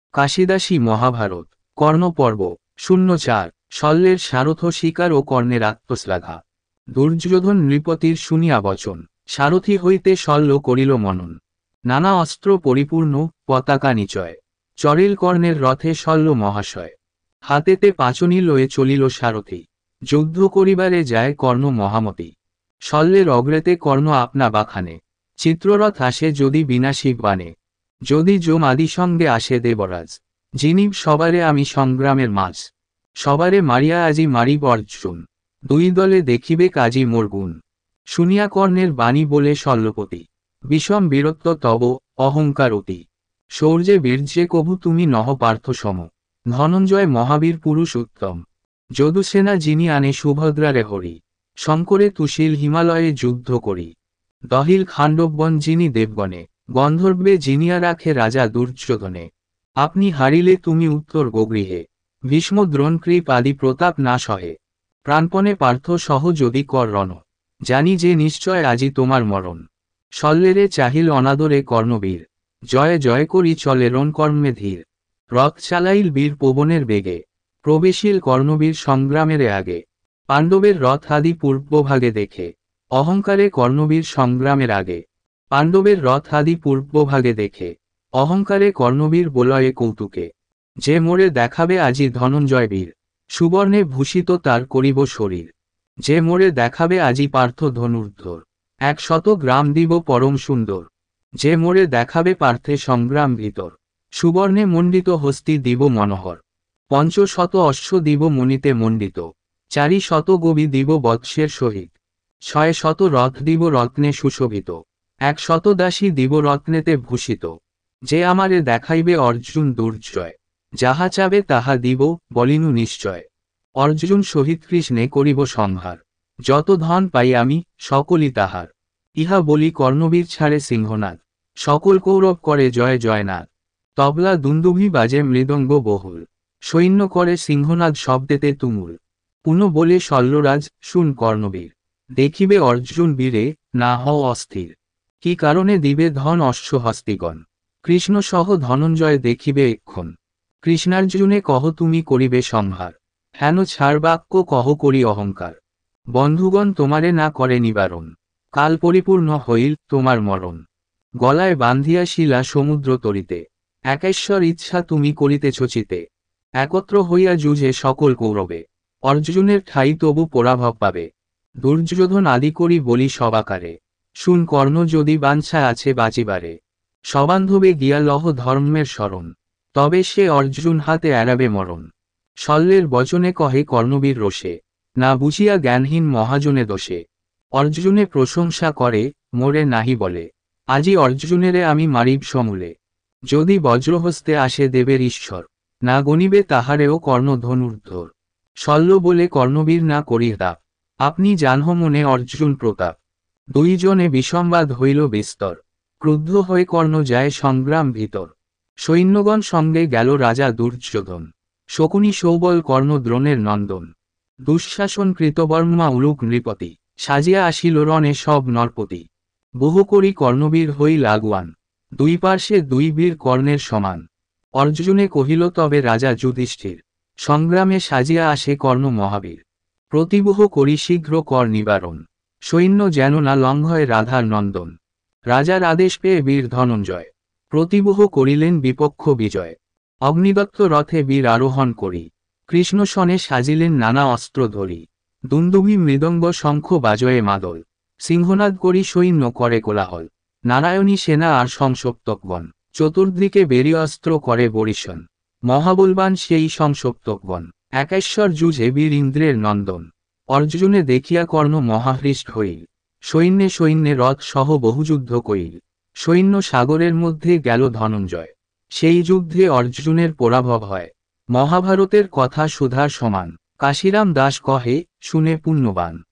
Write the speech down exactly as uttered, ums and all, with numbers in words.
কাশিদাসী মহাভারত কর্ণ পর্ব শূন্য চার শল্যের সারথ শিকার ও কর্ণের আত্মশ্লাঘা। দুর্যোধন নৃপতির শুনিয়া বচন, সারথি হইতে শল্য করিল মনন। নানা অস্ত্র পরিপূর্ণ পতাকা নিচয়, চরিল কর্ণের রথে শল্য মহাশয়। হাতেতে পাঁচনি লয়ে চলিল সারথি, যুদ্ধ করিবারে যায় কর্ণ মহামতি। শল্যের অগ্রেতে কর্ণ আপনা বাখানে, চিত্ররথ আসে যদি বিনাশী বানে। যদি যম আদি সঙ্গে আসে দেবরাজ, যিনি সবারে আমি সংগ্রামের মাঝ। সবারে মারিয়া আজি মারিব অর্জুন, দুই দলে দেখিবে কাজী মোর গুণ। শুনিয়া কর্ণের বাণী বলে শল্যপতি, বিষম বীরত্ব তব অহংকার অতি। শৌর্যে বীর্যে কভু তুমি নহ পার্থ সম, ধনঞ্জয় মহাবীর পুরুষ উত্তম। যদুসেনা যিনি আনে সুভদ্রারে হরি, শঙ্করে তুশীল হিমালয়ে যুদ্ধ করি। দহিল খাণ্ডববন যিনি দেবগণে, গন্ধর্বে জিনিয়া রাখে রাজা দুর্যোধনে। আপনি হারিলে তুমি উত্তর গোগৃহে, ভীষ্ম দ্রোণ কৃপ আদি প্রতাপ না সহে। প্রাণপণে পার্থ সহ যদি কর রণ, জানি যে নিশ্চয় আজি তোমার মরণ। শল্যেরে চাহিল অনাদরে কর্ণবীর, জয় জয় করি চলে রণ কর্মে ধীর। রথ চালাইল বীর পবনের বেগে, প্রবেশিল কর্ণবীর সংগ্রামের আগে। পাণ্ডবের রথ আদি পূর্বভাগে দেখে, অহংকারে কর্ণবীর সংগ্রামের আগে। পাণ্ডবের রথ আদি পূর্বভাগে দেখে, অহংকারে কর্ণবীর বলয়ে কৌতুকে। যে মোরে দেখাবে আজি ধনঞ্জয় বীর, সুবর্ণে ভূষিত তার করিব শরীর। যে মোরে দেখাবে আজি পার্থ ধনুর্ধর, এক শত গ্রাম দিব পরম সুন্দর। যে মোরে দেখাবে পার্থে সংগ্রাম ভিতর, সুবর্ণে মণ্ডিত হস্তি দিব মনোহর। পঞ্চ শত অশ্ব দিব মণিতে মণ্ডিত, চারি শত গবি দিব বৎসের সহিত। ছয় শত রথ দিব রত্নে সুশোভিত, এক শত দাসী দিব রত্নেতে ভূষিত। যে আমারে দেখাইবে অর্জুন দুর্জয়, যাহা চাবে তাহা দিব বলিনু নিশ্চয়। অর্জুন সহিত কৃষ্ণে করিব সংহার, যত ধন পাই আমি সকলই তাহার। ইহা বলি কর্ণবীর ছাড়ে সিংহনাদ, সকল কৌরব করে জয় জয়নাদ। তবলা দুন্দুভি বাজে মৃদঙ্গ বহুল, সৈন্য করে সিংহনাদ শব্দেতে তুমুল। পুনঃ বলে শল্যরাজ শুন কর্ণবীর, দেখিবে অর্জুন বীরে না হও অস্থির। কি কারণে দিবে ধন অশ্ব হস্তিগণ, কৃষ্ণ সহ ধনঞ্জয় দেখিবে এক্ষণ। কৃষ্ণার্জুনে কহ তুমি করিবে সংহার, হেন ছাড় বাক্য কহ করি অহংকার। বন্ধুগণ তোমারে না করে নিবারণ, কাল পরিপূর্ণ হইল তোমার মরণ। গলায় বান্ধিয়া শিলা সমুদ্র তরিতে, একেশ্বর ইচ্ছা তুমি করিতেছ চিতে। একত্র হইয়া যুঝে সকল কৌরবে, অর্জুনের ঠাই তবু পরাভব পাবে। দুর্যোধন আদি করি বলি সবাকারে, শুন কর্ণ যদি বাঞ্ছা আছে বাঁচিবারে। সবান্ধবে গিয়া লহ ধর্মের শরণ, তবে সে অর্জুন হাতে এড়াবে মরণ। শল্যের বচনে কহে কর্ণবীর রোষে, না বুঝিয়া জ্ঞানহীন মহাজনে দোষে। অর্জুনে প্রশংসা করে মোরে নাহি বলে, আজি অর্জুনেরে আমি মারিব সমূলে। যদি বজ্রহস্তে আসে দেবের ঈশ্বর, না গণিবে তাহারেও কর্ণ ধনুর্ধর। শল্য বলে কর্ণবীর না করি তাপ, আপনি জানহ মনে অর্জুন প্রতাপ। দুইজনে বিসংবাদ হইল বিস্তর, ক্রুদ্ধ হয়ে কর্ণ যায় সংগ্রাম ভিতর। সৈন্যগণ সঙ্গে গেল রাজা দুর্যোধন, শকুনি সৌবল কর্ণ দ্রোণের নন্দন। দুঃশাসন কৃতবর্মা উলুক নৃপতি, সাজিয়া আসিল রণে সব নরপতি। বহু করি কর্ণবীর হইল আগুয়ান, দুই পার্শ্বে দুই বীর কর্ণের সমান। অর্জুনে কহিল তবে রাজা যুধিষ্ঠির, সংগ্রামে সাজিয়া আসে কর্ণ মহাবীর। প্রতিবহ করি শীঘ্র কর নিবারণ, সৈন্য যেন না লঙ্ঘয় রাধার নন্দন। রাজার আদেশ পেয়ে বীর ধনঞ্জয়, প্রতিবহ করিলেন বিপক্ষ বিজয়। অগ্নিদত্ত রথে বীর আরোহণ করি, কৃষ্ণ সনে সাজিলেন নানা অস্ত্র ধরি। দুন্দুভি মৃদঙ্গ শঙ্খ বাজয়ে মাদল, সিংহনাদ করি সৈন্য করে কোলাহল। নারায়ণী সেনা আর সংসপ্তকগণ, চতুর্দিকে বেরি অস্ত্র করে বরিশন। মহাবলবান সেই সংসপ্তকগণ, একেশ্বর যুঝে বীর ইন্দ্রের নন্দন। অর্জুনে দেখিয়া কর্ণ মহাহৃষ্ট হইল, সৈন্যে সৈন্যে রথ সহ বহুযুদ্ধ কইল। সৈন্য সাগরের মধ্যে গেল ধনঞ্জয়, সেই যুদ্ধে অর্জুনের পরাভব হয়। মহাভারতের কথা সুধার সমান, কাশিরাম দাস কহে শুনে পুণ্যবান।